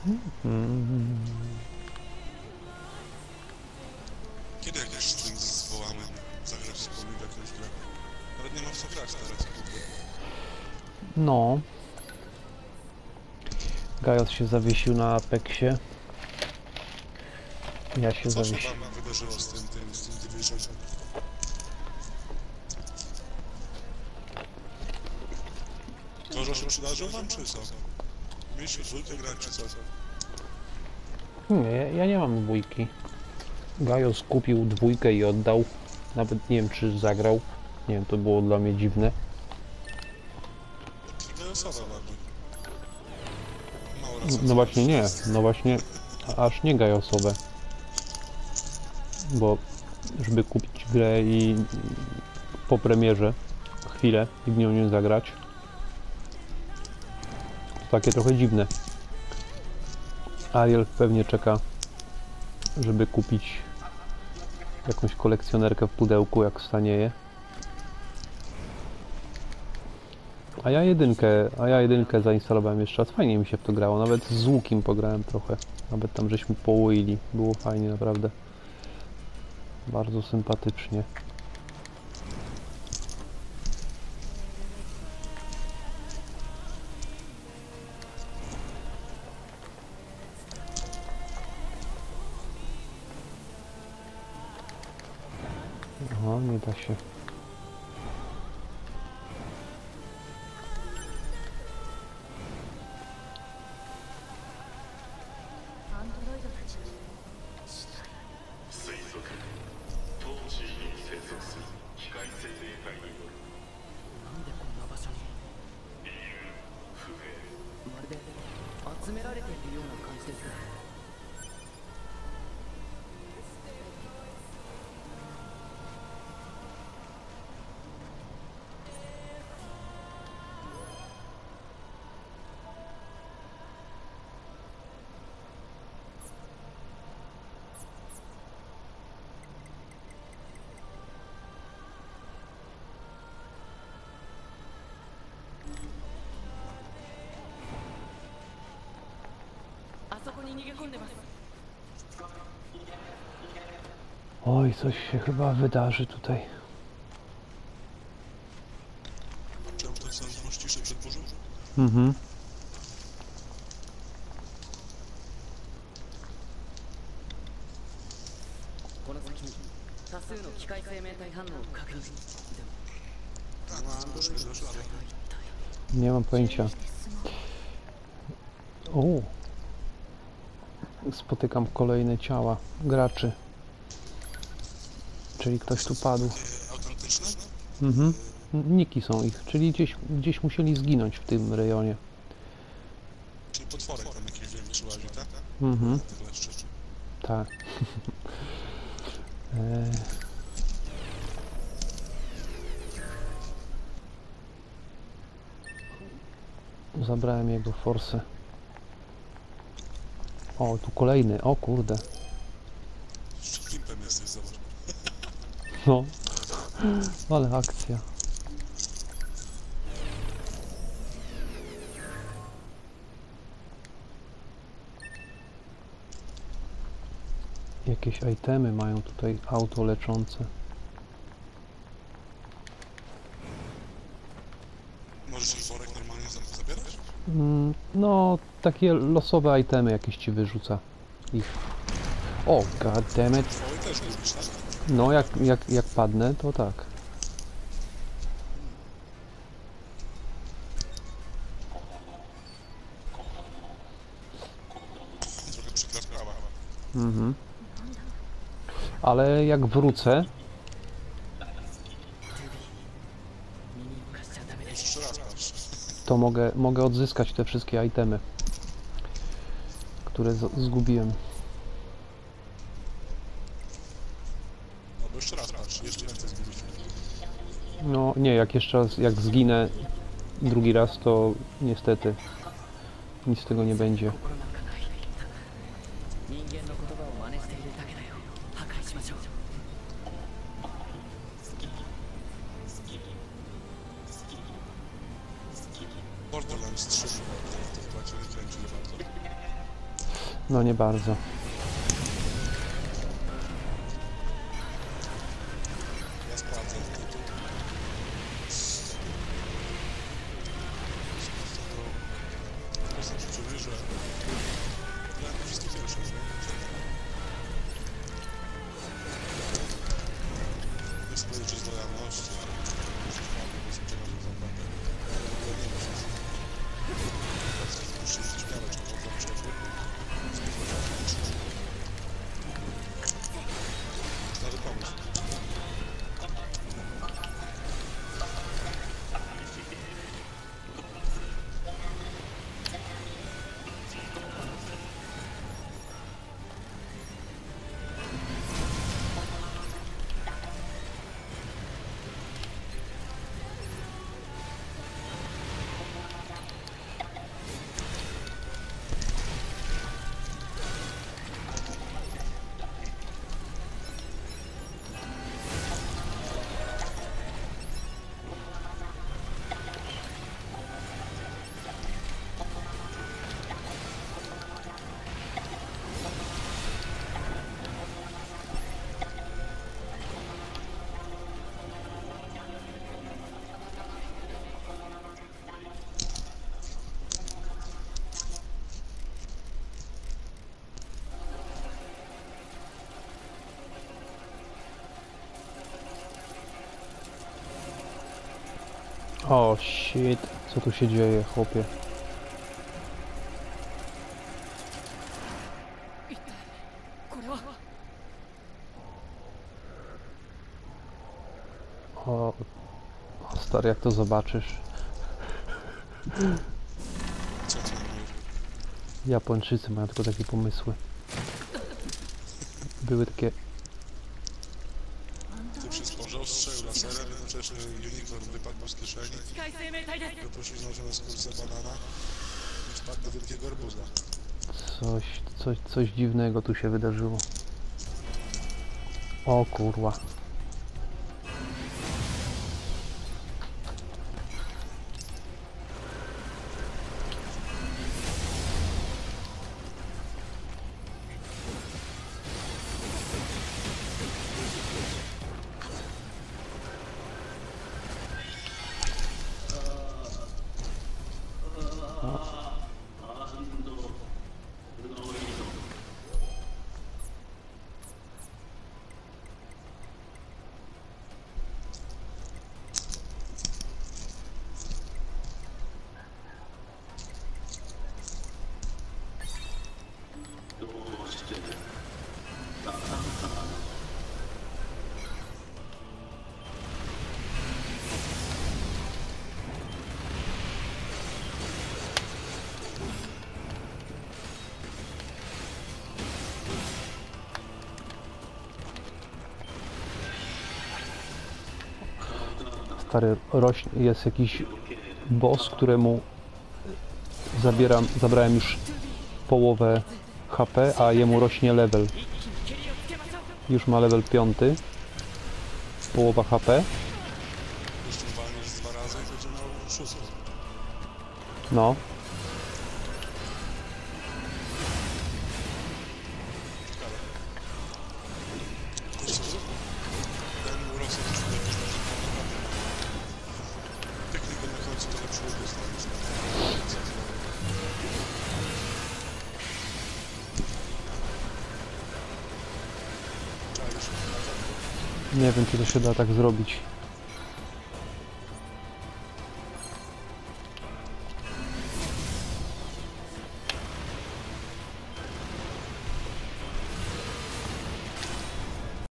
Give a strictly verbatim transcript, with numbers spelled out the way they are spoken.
Mm. Kiedy jakieś stream zwołamy? Zagrać wspólnie w jakąś grę? Nawet nie ma w co grać teraz, kurde. No. Gajos się zawiesił na Apexie. Ja się Co się zawiesiłem. wam wydarzyło z tym, tym, z tym Division? To, że się przydarzył wam, czy co? Mieliście dwójkę grać, czy co? Nie, ja, ja nie mam dwójki. Gajos kupił dwójkę i oddał. Nawet nie wiem, czy zagrał. Nie wiem, to było dla mnie dziwne. Gajosowe bardziej. Mało No właśnie nie, no właśnie aż nie gajosowe. Bo żeby kupić grę i po premierze chwilę i w nią nie zagrać, to takie trochę dziwne. Ariel pewnie czeka, żeby kupić jakąś kolekcjonerkę w pudełku, jak stanieje. A ja jedynkę, a ja jedynkę zainstalowałem jeszcze raz. Fajnie mi się w to grało, nawet z łukiem pograłem trochę. Nawet tam żeśmy połoili. Było fajnie, naprawdę. Bardzo sympatycznie. Aha, nie da się. Oj, coś się chyba wydarzy tutaj. Czemu tak samo ciszy przed burzą? Mhm. Nie mam pojęcia. O! Spotykam kolejne ciała graczy. Czyli ktoś tu padł. Autentyczne? Mhm. Niki są ich, czyli gdzieś, gdzieś musieli zginąć w tym rejonie. Czyli potworek tam jakiś większy łazi, tak? Mhm. Tyle szczerze. Tak. e... Zabrałem jego forsę. O, tu kolejny, o kurde. Jeszcze pimpem jesteś, zobacz. No, ale akcja. Jakieś itemy mają tutaj auto leczące. Możesz ten worek normalnie zabierać? Mm, no, takie losowe itemy jakieś ci wyrzuca ich. O, goddammit. Twoje też lubisz, tak? No, jak, jak, jak padnę, to tak. Trochę przykra sprawa. Mhm. Ale jak wrócę, Jeszcze raz patrz. to mogę, mogę odzyskać te wszystkie itemy, które z, zgubiłem. Albo jeszcze raz patrz, jeszcze więcej zgubić. No, nie, jak jeszcze raz, jak zginę drugi raz, to niestety nic z tego nie będzie. Borderlands trzy, to chyba cię nie kręci za bardzo. No nie bardzo. Ja sprawdzę. To, to, to jest przyczyn, że ja to wszystko zresztą, nie? Nie sprawdzę, czy z lojalności, ale już naprawdę bez przekazu zabawę. Ja nie wiem, co jest. Muszę ciekawe, czy to za przewód. Stary pomysł. O shit, co tu się dzieje, chłopie? O, stary, jak to zobaczysz? Co ty mówisz? Japończycy mają tylko takie pomysły. Były takie... Ty przez porze ostrzelił laserem, jednocześnie unicorn wypadł z kieszeni, wypuścił znalezione skórce banana i wpadł do wielkiego arbuza. Coś, coś, coś dziwnego tu się wydarzyło. O kurwa. Stary, rośnie, jest jakiś boss, któremu zabieram, zabrałem już połowę H P, a jemu rośnie level. Już ma level piąty. Połowa H P. Jeszcze walniesz dwa razy i będzie miał szóstą. No. Wiesz co? Ten urosł też lepiej. Technikę na końcu to lepszy łuk dostaniesz. Nie wiem, czy to się da tak zrobić.